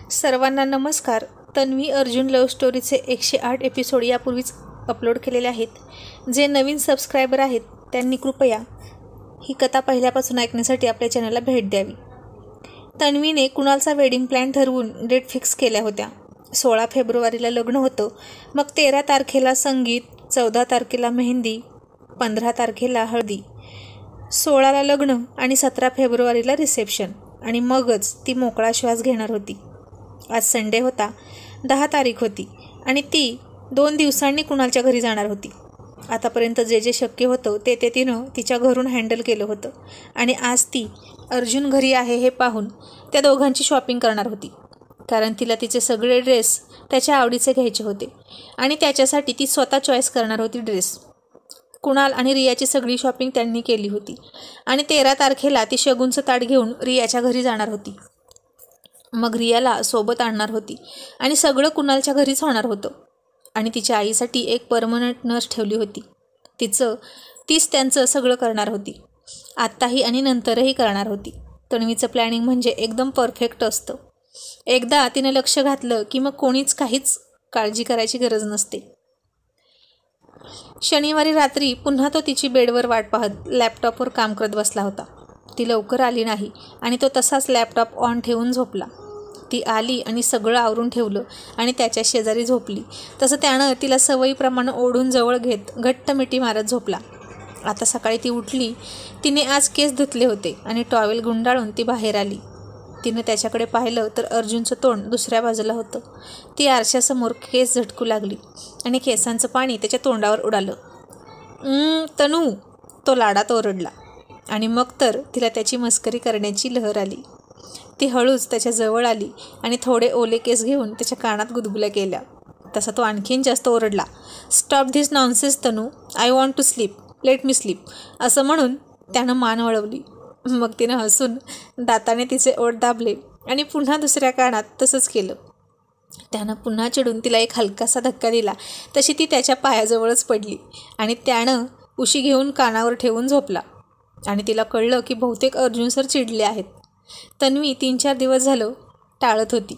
सर्वांना नमस्कार. तन्वी अर्जुन लव्ह स्टोरीचे 108 एपिसोड यापूर्वीच अपलोड केलेले आहेत. जे नवीन सबस्क्रायबर आहेत त्यांनी कृपया ही कथा पहिल्यापासून ऐकण्यासाठी आपल्या चॅनलला भेट द्यावी. तन्वीने कुणालचा वेडिंग प्लॅन ठरवून डेट फिक्स केल्या होत्या. 16 फेब्रुवारीला लग्न होतं. मग 13 तारखेला संगीत, 14 तारखेला मेहंदी, 15 तारखेला हळदी, 16ला लग्न आणि 17 फेब्रुवारीला रिसेप्शन आणि मगच ती मोकळा श्वास घेणार होती. आज संडे होता, 10 तारीख होती आणि ती 2 दिवसांनी कुणालच्या घरी जाणार होती. आतापर्यंत जे जे शक्य होतं ते तिनं तिच्या घरून हँडल केलं होतं आणि आज ती अर्जुन घरी आहे हे पाहून त्या दोघांची शॉपिंग करणार होती. कारण तिला तिचे सगळे ड्रेस त्याच्या आवडीचे घ्यायचे होते आणि त्याच्यासाठी ती स्वतः चॉईस करणार होती ड्रेस. कुणाल आणि रियाची सगळी शॉपिंग त्यांनी केली होती आणि 13 तारखेला ती शगुनचं ताट घेऊन रियाच्या घरी जाणार होती. मग रियाला सोबत आणणार होती आणि सगळं कुणालच्या घरीच होणार होतं. आणि तिच्या आईसाठी एक परमनंट नर्स ठेवली होती. तीच त्यांचं सगळं करणार होती. आत्ताही आणि नंतरही करणार होती. तन्वीचं प्लॅनिंग म्हणजे एकदम परफेक्ट असतं. एकदा तिने लक्ष घातलं की मग कोणीच काहीच काळजी करायची गरज नसते. शनिवारी रात्री पुन्हा तो तिची बेडवर वाट पाहत लॅपटॉपवर काम करत बसला होता. ती लवकर आली नाही आणि तो तसाच लॅपटॉप ऑन ठेवून झोपला. ती आली आणि सगळं आवरून ठेवलं आणि त्याच्या शेजारी झोपली. तसं त्यानं तिला सवयीप्रमाणे ओढून जवळ घेत घट्ट मिठी मारत झोपला. आता सकाळी ती उठली. तिने आज केस धुतले होते आणि टॉवेल गुंडाळून ती बाहेर आली. तिनं त्याच्याकडे पाहिलं तर अर्जुनचं तोंड दुसऱ्या बाजूला होतं. ती आरशासमोर केस झटकू लागली आणि केसांचं पाणी त्याच्या तोंडावर उडालं. तनू, तो लाडात ओरडला आणि मग तर तिला त्याची मस्करी करण्याची लहर आली. ती हळूच त्याच्या जवळ आली आणि थोडे ओले केस घेऊन त्याच्या कानात गुदगुल्या केल्या. तसा तो आणखीन जास्त ओरडला. Stop this nonsense Tanu, I want to sleep, let me sleep, असं म्हणून त्यानं मान वळवली. मग तिनं हसून दाताने तिचे ओठ दाबले आणि पुन्हा दुसऱ्या कानात तसंच केलं. त्यानं पुन्हा चिडून तिला एक हलकासा धक्का दिला. तशी ती त्याच्या पायाजवळच पडली आणि त्यानं उशी घेऊन कानावर ठेवून झोपला. आणि तिला कळलं की बहुतेक अर्जुन सर चिडले आहेत. तन्वी 3-4 दिवस झालं टाळत होती.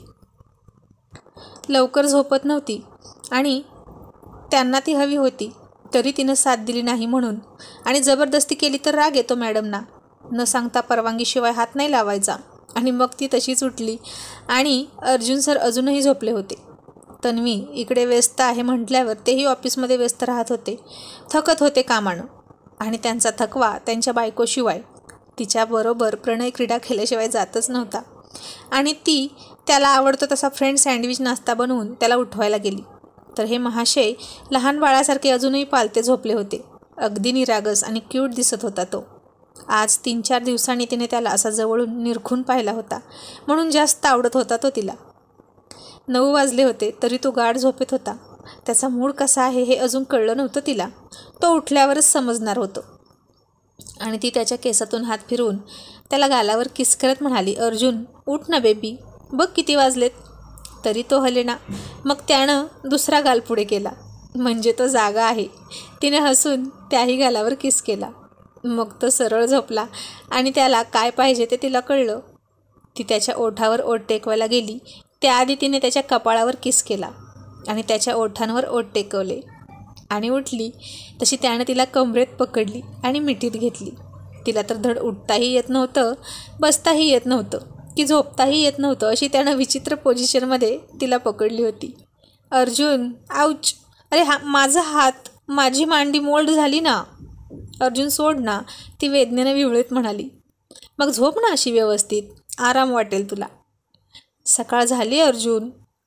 लवकर झोपत नव्हती आणि त्यांना ती हवी होती तरी तिनं साथ दिली नाही म्हणून. आणि जबरदस्ती केली तर राग येतो मॅडमना. न सांगता परवानगीशिवाय हात नाही लावायचा. आणि मग ती तशीच उठली आणि अर्जुन सर अजूनही झोपले होते. तन्वी इकडे व्यस्त आहे म्हटल्यावर तेही ऑफिसमध्ये व्यस्त राहत होते. थकत होते कामानं आणि त्यांचा थकवा त्यांच्या बायकोशिवाय तिच्याबरोबर प्रणय क्रीडा खेळल्याशिवाय जातच नव्हता. आणि ती त्याला आवडतो तसा फ्रेंड सँडविच नाश्ता बनवून त्याला उठवायला गेली तर हे महाशय लहान बाळासारखे अजूनही पालते झोपले होते. अगदी निरागस आणि क्यूट दिसत होता तो. आज 3-4 दिवसांनी तिने त्याला असा जवळून निरखून पाहिला होता म्हणून जास्त आवडत होता तो तिला. 9 वाजले होते तरी तो गाढ झोपेत होता. त्याचा मूड कसा आहे हे अजून कळलं नव्हतं तिला. तो उठल्यावरच समजणार होतं. आणि ती त्याच्या केसातून हात फिरवून त्याला गालावर किस करत म्हणाली, अर्जुन उठ ना बेबी, बघ किती वाजलेत. तरी तो हलेना. मग त्यानं दुसरा गाल पुढे केला. म्हणजे तो जागा आहे. तिने हसून त्याही गालावर किस केला. मग तो सरळ झोपला आणि त्याला काय पाहिजे ते तिला कळलं. ती त्याच्या ओठावर ओठ टेकवायला गेली. त्याआधी तिने त्याच्या कपाळावर किस केला आणि त्याच्या ओठांवर ओठ टेकवले आणि उठली. तशी त्यानं तिला कमरेत पकडली आणि मिठीत घेतली. तिला तर धड उठताही येत नव्हतं, बसताही येत नव्हतं की झोपताही येत नव्हतं. अशी त्यानं विचित्र पोझिशनमध्ये तिला पकडली होती. अर्जुन, आऊच, अरे माझा हात, माझी मांडी मोल्ड झाली ना. अर्जुन सोड ना, ती वेदनेनं विवळीत म्हणाली. मग झोप ना अशी व्यवस्थित, आराम वाटेल तुला. सकाळ झाली अर्जुन,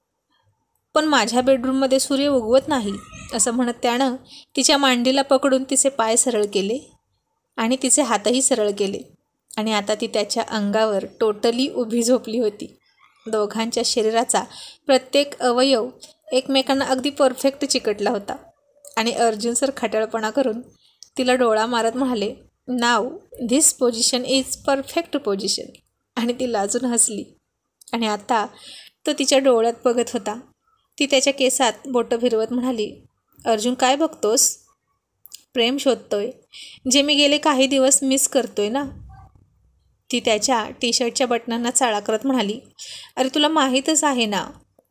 पण माझ्या बेडरूममध्ये सूर्य उगवत नाही, असं म्हणत त्यानं तिच्या मांडीला पकडून तिचे पाय सरळ केले आणि तिचे हातही सरळ केले. आणि आता ती त्याच्या अंगावर टोटली उभी झोपली होती. दोघांच्या शरीराचा प्रत्येक अवयव एकमेकांना अगदी परफेक्ट चिकटला होता. आणि अर्जुन सर खट्याळपणा करून तिला डोळा मारत म्हणाले, now this position is perfect position. आणि ती लाजून हसली. आणि आता तो तिच्या डोळ्यात बघत होता. ती त्याच्या केसात बोटं फिरवत म्हणाली, अर्जुन काय बघतोस? प्रेम शोधतोय, जे मी गेले काही दिवस मिस करतोय ना. ती त्याच्या टी शर्टच्या बटनांना चाळा करत म्हणाली, अरे तुला माहीतच आहे ना.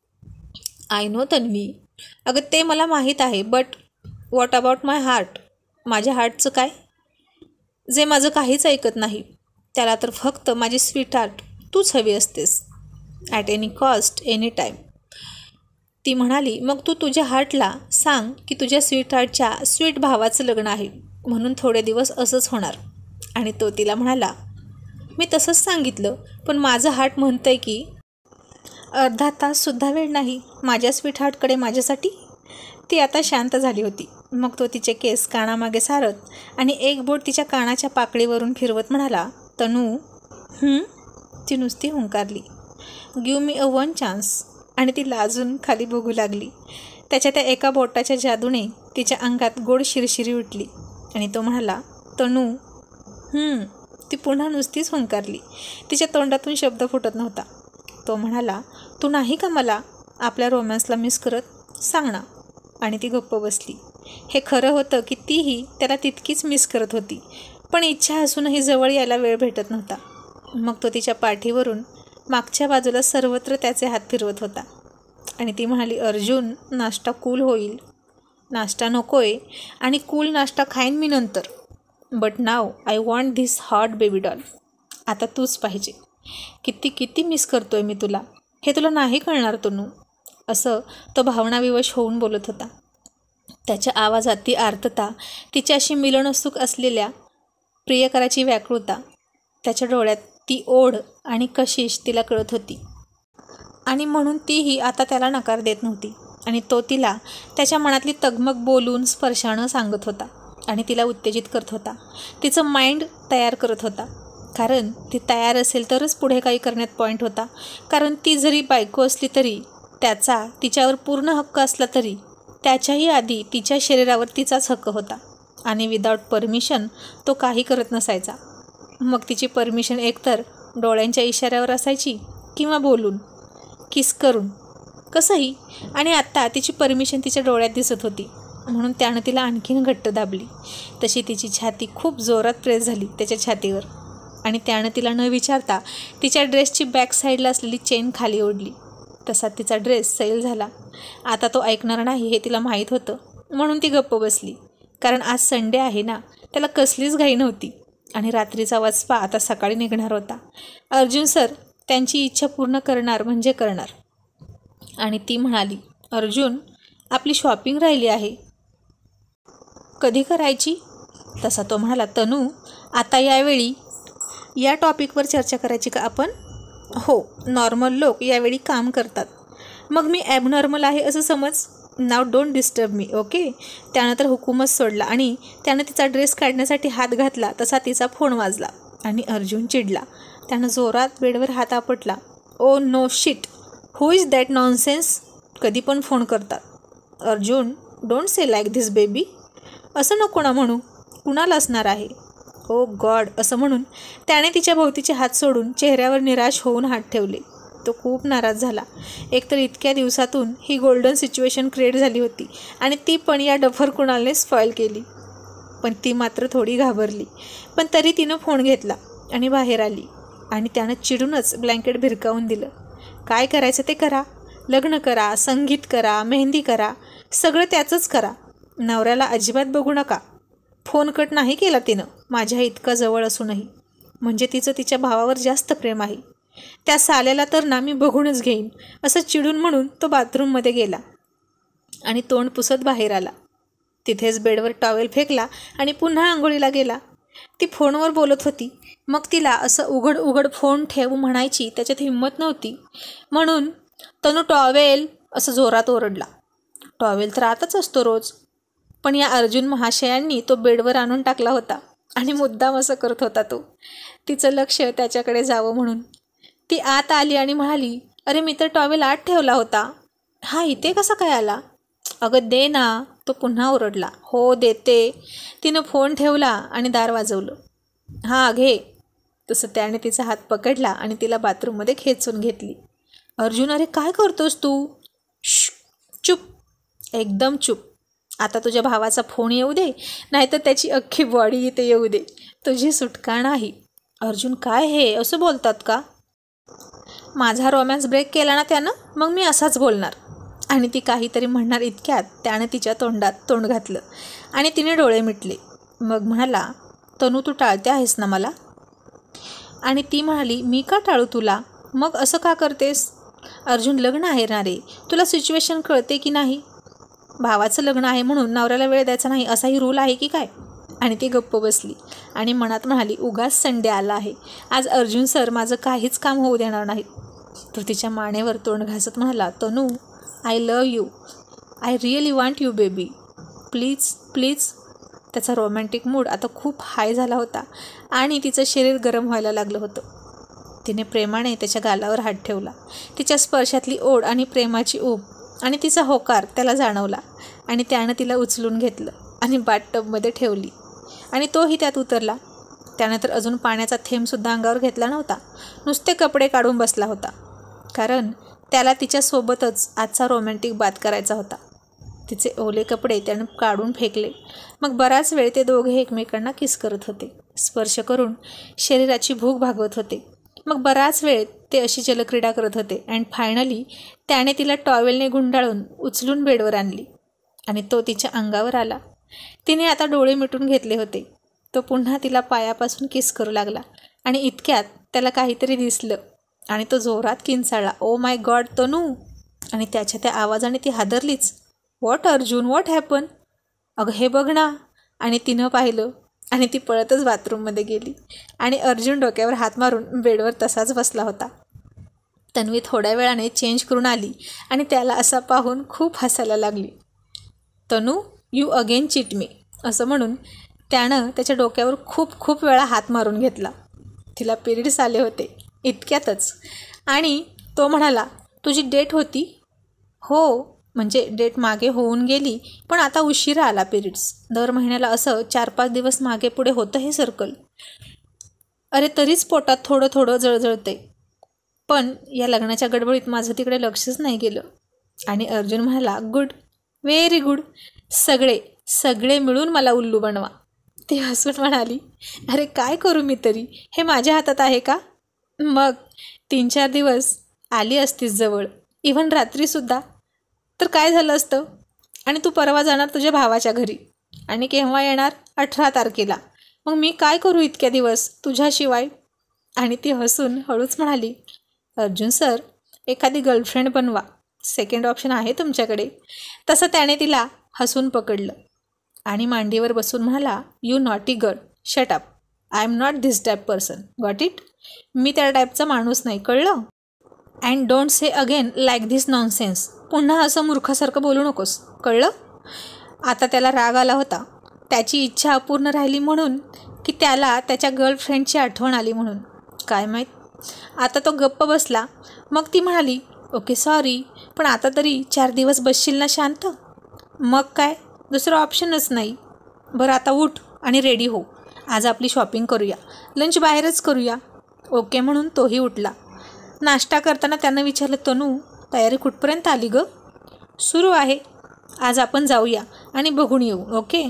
I know Tanvi. अगं ते मला माहीत आहे, but what about my heart? माझ्या हार्टचं काय? जे माझं काहीच ऐकत नाही. त्याला तर फक्त माझी स्वीट हार्ट तूच हवी असतेस. At any cost, any time. ती म्हणाली, मग तू तुझ्या हार्टला सांग की तुझ्या स्वीट हार्टच्या स्वीट भावाचं लग्न आहे, म्हणून थोडे दिवस असंच होणार. आणि तो तिला म्हणाला, मी तसंच सांगितलं, पण माझं हार्ट म्हणतंय की अर्धा ताससुद्धा वेळ नाही माझ्या स्वीट हार्टकडे माझ्यासाठी. ती आता शांत झाली होती. मग तो तिचे केस कानामागे सारत आणि एक बोट तिच्या कानाच्या पाकळीवरून फिरवत म्हणाला, तनू. ती नुसती हुंकारली, give me a one chance. आणि ती लाजून खाली बघू लागली. त्याच्या त्या एका बोटाच्या जादूने तिच्या अंगात गोड शिरशिरी उठली. आणि तो म्हणाला, तनू. ती पुन्हा नुसतीच हुंकारली. तिच्या तोंडातून शब्द फुटत नव्हता. तो म्हणाला, तू नाही का मला आपल्या रोमॅन्सला मिस करत? सांग ना. आणि ती गप्प बसली. हे खरं होतं की तीही त्याला तितकीच मिस करत होती, पण इच्छा असूनही जवळ यायला वेळ भेटत नव्हता. मग तो तिच्या पाठीवरून मागच्या बाजूला सर्वत्र त्याचे हात फिरवत होता. आणि ती म्हणाली, अर्जुन, नाश्ता कूल होईल. नाश्ता नकोय, आणि कूल नाश्ता खाईन मी नंतर. But now I want this hot baby doll. आता तूच पाहिजे. किती किती मिस करतोय मी तुला, हे तुला नाही कळणार तनू. असं तो भावनाविवश होऊन बोलत होता. त्याच्या आवाजात ती आर्तता, तिच्याशी मिलनोत्सुक असलेल्या प्रियकराची व्याकुळता, त्याच्या डोळ्यात ती ओढ आणि कशिश तिला कळत होती. आणि म्हणून तीही आता त्याला नकार देत नव्हती. आणि तो तिला त्याच्या मनातली तगमग बोलून स्पर्शानं सांगत होता आणि तिला उत्तेजित करत होता. तिचं माइंड तयार करत होता, कारण ती तयार असेल तरच पुढे काही करण्यात पॉईंट होता. कारण ती जरी बायको असली तरी, त्याचा तिच्यावर पूर्ण हक्क असला तरी, त्याच्याही आधी तिच्या शरीरावर तिचाच हक्क होता. आणि विदाऊट परमिशन तो काही करत नसायचा. मग तिची परमिशन एकतर डोळ्यांच्या इशाऱ्यावर असायची किंवा बोलून, किस करून, कसंही. आणि आत्ता तिची परमिशन तिच्या डोळ्यात दिसत होती, म्हणून त्यानं तिला आणखीन घट्ट दाबली. तशी तिची छाती खूप जोरात प्रेस झाली त्याच्या छातीवर. आणि त्यानं तिला न विचारता तिच्या ड्रेसची बॅक साईडला असलेली चेन खाली ओढली. तसा तिचा ड्रेस सैल झाला. आता तो ऐकणार नाही हे तिला माहीत होतं, म्हणून ती गप्प बसली. कारण आज संडे आहे ना, त्याला कसलीच घाई नव्हती. आणि रात्रीचा वचपा आता सकाळी निघणार होता. अर्जुन सर त्यांची इच्छा पूर्ण करणार म्हणजे करणार. आणि ती म्हणाली, अर्जुन, आपली शॉपिंग राहिली आहे. कधी करायची? तसा तो म्हणाला, तनू, आता यावेळी या टॉपिकवर चर्चा करायची का आपण? हो, नॉर्मल लोक यावेळी काम करतात, मग मी ॲबनॉर्मल आहे असं समज. Now don't disturb me, okay. त्यानं तर हुकूमच सोडला आणि त्यानं तिचा ड्रेस काढण्यासाठी हात घातला तसा तिचा फोन वाजला. आणि अर्जुन चिडला. त्यानं जोरात बेडवर हात आपटला. Oh no shit, who is that nonsense? कधी पण फोन करतात. Arjun, don't say like this baby. असं नको ना म्हणू, कुणाला असणार आहे? Oh God. असं म्हणून त्याने तिच्या भोवतीचे हात सोडून चेहऱ्यावर निराश होऊन हात ठेवले. तो खूप नाराज झाला. एकतर इतक्या दिवसातून ही गोल्डन सिच्युएशन क्रिएट झाली होती आणि ती पण या डफर कुणालने स्पॉईल केली. पण ती मात्र थोडी घाबरली. पण तरी तिनं फोन घेतला आणि बाहेर आली. आणि त्यानं चिडूनच ब्लँकेट भिरकावून दिलं. काय करायचं ते करा. लग्न करा, संगीत करा, मेहंदी करा, सगळं त्याचंच करा. नवऱ्याला अजिबात बघू नका. फोन कट नाही केला तिनं, माझ्या इतका जवळ असूनही. म्हणजे तिचं तिच्या भावावर जास्त प्रेम आहे. त्या साल्याला तर ना मी बघूनच घेईन, असं चिडून म्हणून तो बाथरूममध्ये गेला आणि तोंड पुसत बाहेर आला. तिथेच बेडवर टॉवेल फेकला आणि पुन्हा आंघोळीला गेला. ती फोनवर बोलत होती, मग तिला असं उघड उघड फोन ठेवू म्हणायची त्याच्यात हिंमत नव्हती. म्हणून तनू टॉवेल असं जोरात ओरडला. टॉवेल तर आताच असतो रोज, पण या अर्जुन महाशयांनी तो बेडवर आणून टाकला होता आणि मुद्दाम असं करत होता तो, तिचं लक्ष त्याच्याकडे जावं म्हणून. ती आत आली आणि म्हणाली, अरे मी तर टॉवेल आत ठेवला होता. हा इथे कसा काय आला? अगं दे ना. तो पुन्हा ओरडला. हो देते. तिनं फोन ठेवला आणि दार वाजवलं. हां घे. तसं त्याने तिचा हात पकडला आणि तिला बाथरूममध्ये खेचून घेतली. अर्जुन, अरे काय करतोस तू? चुप, एकदम चुप. आता तुझ्या भावाचा फोन येऊ दे, नाहीतर त्याची अख्खी बॉडी इथे येऊ दे, तुझी सुटका नाही. अर्जुन, काय हे असं बोलतात का? माझा रोमॅन्स ब्रेक केला ना त्यानं, मग मी असाच बोलणार. आणि ती काहीतरी म्हणणार इतक्यात त्यानं तिच्या तोंडात तोंड घातलं आणि तिने डोळे मिटले. मग म्हणाला, तनू तू टाळते आहेस ना मला? आणि ती म्हणाली, मी का टाळू तुला? मग असं का करतेस? अर्जुन, लग्न आहे ना रे, तुला सिच्युएशन कळते की नाही? भावाचं लग्न आहे म्हणून नवऱ्याला वेळ द्यायचा नाही असाही रूल आहे की काय? आणि ती गप्प बसली आणि मनात म्हणाली, उगाच संडे आला आहे, आज अर्जुन सर माझं काहीच काम होऊ देणार नाहीत. तो तिच्या मानेवर तोंड घासत म्हणाला, Tanu, I love you, I really want you baby, please please. त्याचा रोमॅन्टिक मूड आता खूप हाय झाला होता आणि तिचं शरीर गरम व्हायला लागलं होतं. तिने प्रेमाने त्याच्या गालावर हात ठेवला. तिच्या स्पर्शातली ओढ आणि प्रेमाची ऊब आणि तिचा होकार त्याला जाणवला आणि त्यानं तिला उचलून घेतलं आणि बाथटबमध्ये ठेवली आणि तोही त्यात उतरला. त्यानंतर अजून पाण्याचा थेंबसुद्धा अंगावर घेतला नव्हता, नुसते कपडे काढून बसला होता, कारण त्याला तिच्यासोबतच आजचा रोमॅन्टिक बात करायचा होता. तिचे ओले कपडे त्यानं काढून फेकले. मग बराच वेळ ते दोघे एकमेकांना किस करत होते, स्पर्श करून शरीराची भूक भागवत होते. मग बराच वेळ ते अशी जलक्रीडा करत होते अँड फायनली त्याने तिला टॉवेलने गुंडाळून उचलून बेडवर आणली आणि तो तिच्या अंगावर आला. तिने आता डोळे मिटून घेतले होते. तो पुन्हा तिला पायापासून किस करू लागला आणि इतक्यात त्याला काहीतरी दिसलं आणि तो जोरात किंचाळला, ओ माय गॉड तनू. आणि त्याच्या त्या आवाजाने ती हादरलीच. What Arjun, what happen? अगं हे बघ ना. आणि तिनं पाहिलं आणि ती पळतच बाथरूममध्ये गेली आणि अर्जुन डोक्यावर हात मारून बेडवर तसाच बसला होता. तन्वी थोड्या वेळाने चेंज करून आली आणि त्याला असा पाहून खूप हसायला लागली. Tanu, you again cheat me, असं म्हणून त्यानं त्याच्या डोक्यावर खूप खूप वेळा हात मारून घेतला. तिला पिरियड्स आले होते इतक्यातच आणि तो म्हणाला, तुझी डेट होती? हो, म्हणजे डेट मागे होऊन गेली, पण आता उशिरा आला पिरियड्स. दर महिन्याला असं 4-5 दिवस मागे पुढे होतं हे सर्कल. अरे तरीच पोटात थोडं थोडं जळजळते. पण या लग्नाच्या गडबडीत माझं तिकडे लक्षच नाही गेलं. आणि अर्जुन म्हणाला, गुड, व्हेरी गुड, सगळे सगळे मिळून मला उल्लू बनवा. ती हसून म्हणाली, अरे काय करू मी तरी, हे माझ्या हातात आहे का? मग 3-4 दिवस आली असतीस जवळ, इव्हन रात्रीसुद्धा, तर काय झालं असतं? आणि तू परवा जाणार तुझ्या भावाच्या घरी आणि केव्हा येणार? 18 तारखेला. मग मी काय करू इतक्या दिवस तुझ्याशिवाय? आणि ती हसून हळूच म्हणाली, अर्जुन सर, एखादी गर्लफ्रेंड बनवा, सेकंड ऑप्शन आहे तुमच्याकडे. तसं त्याने तिला हसून पकडलं आणि मांडीवर बसून म्हणाला, you naughty girl, shut up, I am not this type person, got it? मी त्या टाईपचा माणूस नाही, कळलं? And don't say again like this nonsense. पुन्हा असं मूर्खासारखं बोलू नकोस, कळलं? आता त्याला राग आला होता, त्याची इच्छा अपूर्ण राहिली म्हणून की त्याला त्याच्या गर्लफ्रेंडची आठवण आली म्हणून, काय माहीत. आता तो गप्प बसला. मग ती म्हणाली, ओके सॉरी, पण आता तरी 4 दिवस बसशील ना शांत? मग काय, दुसरं ऑप्शनच नाही. बरं आता उठ आणि रेडी हो, आज आपली शॉपिंग करूया, लंच बाहेरच करूया. ओके म्हणून तोही उठला. नाश्ता करताना त्यानं विचारलं, तनू, तयारी कुठपर्यंत आली गं? सुरू आहे, आज आपण जाऊया आणि बघून येऊ, ओके?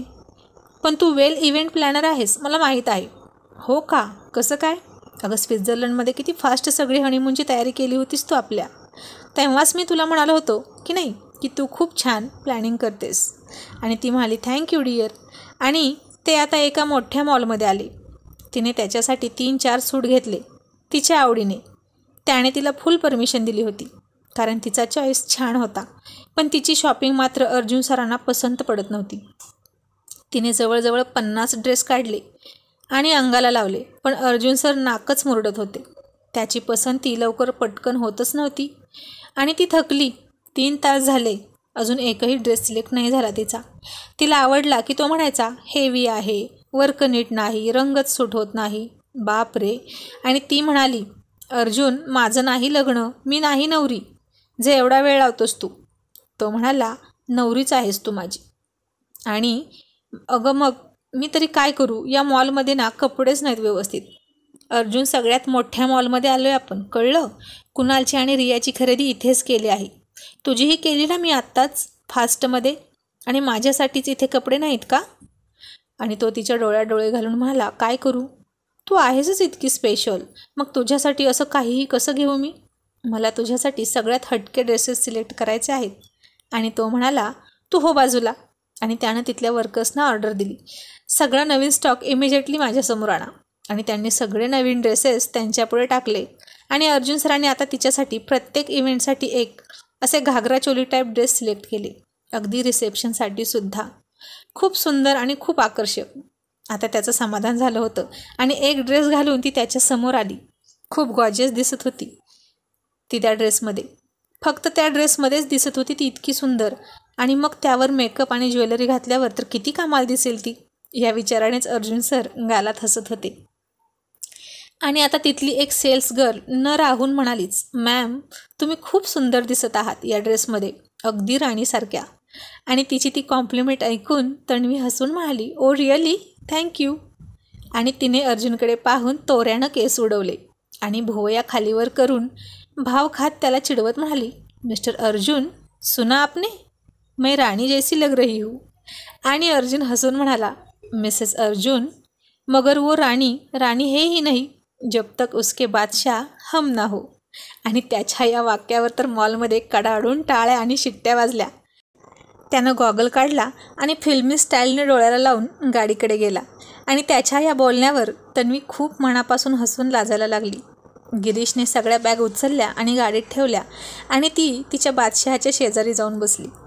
पण तू वेल इव्हेंट प्लॅनर आहेस, मला माहीत आहे. हो का, कसं काय? अगं स्वित्झर्लंडमध्ये किती फास्ट सगळी हनीमूनची तयारी केली होतीस तू आपल्या. तेव्हाच मी तुला म्हणालो होतो की नाही की तू खूप छान प्लॅनिंग करतेस. आणि ती म्हणाली, थँक्यू डिअर. आणि ते आता एका मोठ्या मॉलमध्ये आले. तिने त्याच्यासाठी 3-4 सूट घेतले तिच्या आवडीने. त्याने तिला फुल परमिशन दिली होती कारण तिचा चॉईस छान होता, पण तिची शॉपिंग मात्र अर्जुन सरांना पसंत पडत नव्हती. तिने जवळजवळ 50 ड्रेस काढले आणि अंगाला लावले, पण अर्जुन सर नाकच मुरडत होते. त्याची पसंती लवकर पटकन होतच नव्हती आणि ती थकली. 3 तास झाले, अजून एकही ड्रेस सिलेक्ट नाही झाला तिचा. तिला आवडला की तो म्हणायचा, हेवी आहे, वर्क नीट नाही, रंगच सूट होत नाही. बाप रे. आणि ती म्हणाली, अर्जुन, माझं नाही लग्न, मी नाही नवरी, जे एवढा वेळ लावतोस तू. तो म्हणाला, नवरीच आहेस तू माझी. आणि अगं मग मी तरी काय करू, या मॉलमध्ये ना कपडेच नाहीत व्यवस्थित. अर्जुन, सगळ्यात मोठ्या मॉलमध्ये आलो आहे आपण, कळलं? कुणालची आणि रियाची खरेदी इथेच केली आहे. तुझीही केली ना मी आत्ताच फास्टमध्ये. आणि माझ्यासाठीच इथे कपडे नाहीत का? आणि तो तिच्या डोळ्यात डोळे घालून म्हणाला, काय करू? तू आहेसच इतकी स्पेशल, मग तुझ्यासाठी असं काहीही कसं घेऊ मी? मला तुझ्यासाठी सगळ्यात हटके ड्रेसेस सिलेक्ट करायचे आहेत. आणि तो म्हणाला, तू हो बाजूला. आणि त्यानं तिथल्या वर्कर्सना ऑर्डर दिली, सगळा नवीन स्टॉक इमिजिएटली माझ्यासमोर आणा. आणि त्यांनी सगळे नवीन ड्रेसेस त्यांच्यापुढे टाकले. आणि अर्जुन सरांनी आता तिच्यासाठी प्रत्येक इव्हेंटसाठी एक असे ghagra choli type dress select केले, अगदी रिसेप्शनसाठी सुद्धा. खूप सुंदर आणि खूप आकर्षक. आता त्याचं समाधान झालं होतं आणि एक ड्रेस घालून ती त्याच्यासमोर आली. खूप गॉर्जियस दिसत होती ती त्या ड्रेसमध्ये. फक्त त्या ड्रेसमध्येच दिसत होती ती इतकी सुंदर. आणि मग त्यावर मेकअप आणि ज्वेलरी घातल्यावर तर किती कमाल दिसेल ती, या विचारानेच अर्जुन सर गालात हसत होते. आणि आता तिथली एक सेल्स गर्ल न राहून म्हणालीच, मॅम तुम्ही खूप सुंदर दिसत आहात या ड्रेसमध्ये, अगदी राणीसारख्या. आणि तिची ती कॉम्प्लिमेंट ऐकून तन्वी हसून म्हणाली, ओ रिअली, थँक्यू. आणि तिने अर्जुनकडे पाहून तोऱ्यानं केस उडवले आणि भुवया खालीवर करून भाव खात त्याला चिडवत म्हणाली, मिस्टर अर्जुन, सुना आपने, मैं राणी जैसी लग रही हूँ. आणि अर्जुन हसून म्हणाला, मिसेस अर्जुन, मगर वो राणी राणी है ही नहीं जब तक उसके बादशाह हम ना हो. आणि त्याच्या या वाक्यावर तर मॉलमध्ये कडाडून टाळ्या आणि शिट्ट्या वाजल्या. त्यानं गॉगल काढला आणि फिल्मी स्टाईलने डोळ्याला लावून गाडीकडे गेला. आणि त्याच्या या बोलण्यावर तन्वी खूप मनापासून हसून लाजायला लागली. गिरीशने सगळ्या बॅग उचलल्या आणि गाडीत ठेवल्या आणि ती तिच्या बादशहाच्या शेजारी जाऊन बसली.